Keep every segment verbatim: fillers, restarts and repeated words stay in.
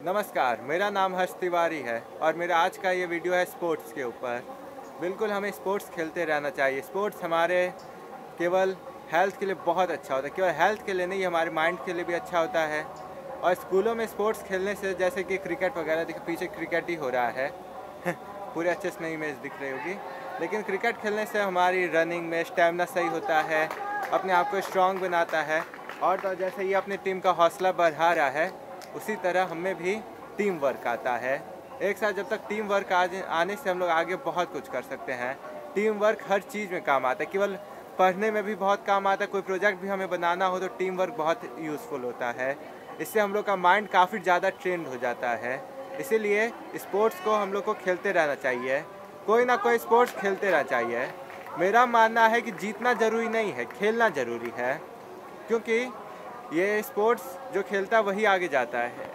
नमस्कार, मेरा नाम हर्ष तिवारी है और मेरा आज का ये वीडियो है स्पोर्ट्स के ऊपर। बिल्कुल हमें स्पोर्ट्स खेलते रहना चाहिए। स्पोर्ट्स हमारे केवल हेल्थ के लिए बहुत अच्छा होता है, केवल हेल्थ के लिए नहीं, हमारे माइंड के लिए भी अच्छा होता है। और स्कूलों में स्पोर्ट्स खेलने से, जैसे कि क्रिकेट वगैरह, देखिए पीछे क्रिकेट ही हो रहा है पूरे अच्छे से नहीं इमेज दिख रही होगी, लेकिन क्रिकेट खेलने से हमारी रनिंग में स्टेमिना सही होता है, अपने आप को स्ट्रॉन्ग बनाता है। और तो जैसे ये अपनी टीम का हौसला बढ़ा रहा है, उसी तरह हमें भी टीम वर्क आता है। एक साथ जब तक टीम वर्क आने से हम लोग आगे बहुत कुछ कर सकते हैं। टीम वर्क हर चीज़ में काम आता है, केवल पढ़ने में भी बहुत काम आता है। कोई प्रोजेक्ट भी हमें बनाना हो तो टीम वर्क बहुत यूज़फुल होता है। इससे हम लोग का माइंड काफ़ी ज़्यादा ट्रेंड हो जाता है। इसीलिए स्पोर्ट्स को हम लोग को खेलते रहना चाहिए, कोई ना कोई स्पोर्ट्स खेलते रहना चाहिए। मेरा मानना है कि जीतना ज़रूरी नहीं है, खेलना ज़रूरी है, क्योंकि ये स्पोर्ट्स जो खेलता है वही आगे जाता है।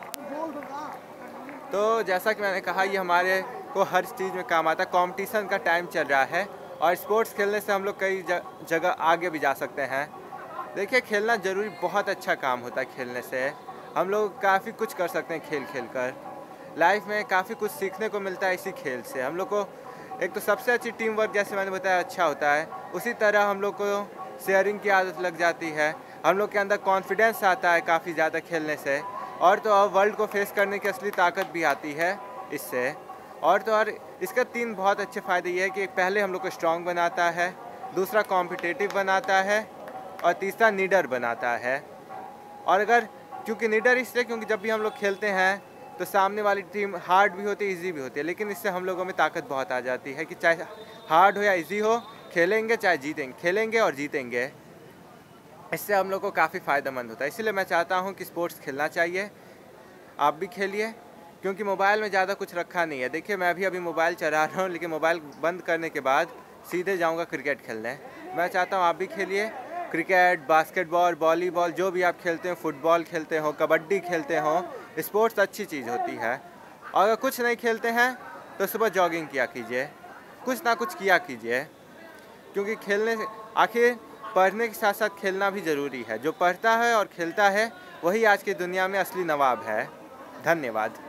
तो जैसा कि मैंने कहा, ये हमारे को हर चीज़ में काम आता है। कंपटीशन का टाइम चल रहा है और स्पोर्ट्स खेलने से हम लोग कई जगह आगे भी जा सकते हैं। देखिए, खेलना ज़रूरी बहुत अच्छा काम होता है। खेलने से हम लोग काफ़ी कुछ कर सकते हैं। खेल खेल कर लाइफ में काफ़ी कुछ सीखने को मिलता है। इसी खेल से हम लोग को एक तो सबसे अच्छी टीम वर्क, जैसे मैंने बताया, अच्छा होता है। उसी तरह हम लोग को शेयरिंग की आदत लग जाती है। हम लोग के अंदर कॉन्फिडेंस आता है काफ़ी ज़्यादा खेलने से। और तो और वर्ल्ड को फेस करने की असली ताकत भी आती है इससे। और तो और इसका तीन बहुत अच्छे फ़ायदे ये है कि पहले हम लोग को स्ट्रॉन्ग बनाता है, दूसरा कॉम्पिटिटिव बनाता है और तीसरा नीडर बनाता है। और अगर क्योंकि नीडर इसलिए क्योंकि जब भी हम लोग खेलते हैं तो सामने वाली टीम हार्ड भी होती है, ईजी भी होती है, लेकिन इससे हम लोगों में ताकत बहुत आ जाती है कि चाहे हार्ड हो या ईजी हो, खेलेंगे चाहे जीतेंगे, खेलेंगे और जीतेंगे। इससे हम लोग को काफ़ी फ़ायदेमंद होता है। इसीलिए मैं चाहता हूँ कि स्पोर्ट्स खेलना चाहिए। आप भी खेलिए, क्योंकि मोबाइल में ज़्यादा कुछ रखा नहीं है। देखिए, मैं भी अभी मोबाइल चला रहा हूँ, लेकिन मोबाइल बंद करने के बाद सीधे जाऊँगा क्रिकेट खेलने। मैं चाहता हूँ आप भी खेलिए। क्रिकेट, बास्केटबॉल, वॉलीबॉल, जो भी आप खेलते हो, फुटबॉल खेलते हो, कबड्डी खेलते हो, स्पोर्ट्स अच्छी चीज़ होती है। और अगर कुछ नहीं खेलते हैं तो सुबह जॉगिंग किया कीजिए, कुछ ना कुछ किया कीजिए, क्योंकि खेलने से आखिर पढ़ने के साथ साथ खेलना भी ज़रूरी है। जो पढ़ता है और खेलता है वही आज की दुनिया में असली नवाब है। धन्यवाद।